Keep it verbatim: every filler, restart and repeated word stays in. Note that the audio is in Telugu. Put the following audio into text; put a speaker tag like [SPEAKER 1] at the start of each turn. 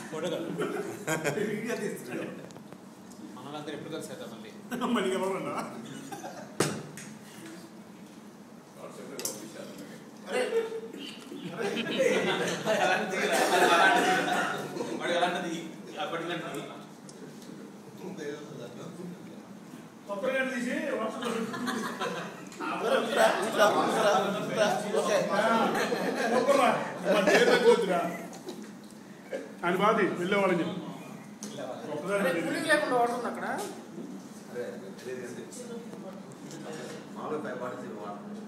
[SPEAKER 1] మనలందరూ ఎప్పుడు కలిసి అవుతాం మళ్ళీ
[SPEAKER 2] మళ్ళీ ఎవరన్నా తీసి అని బాధి వెళ్ళేవాళ్ళని చెప్పి
[SPEAKER 3] లేకుండా వాడుతుంది అక్కడ
[SPEAKER 4] మామూలుగా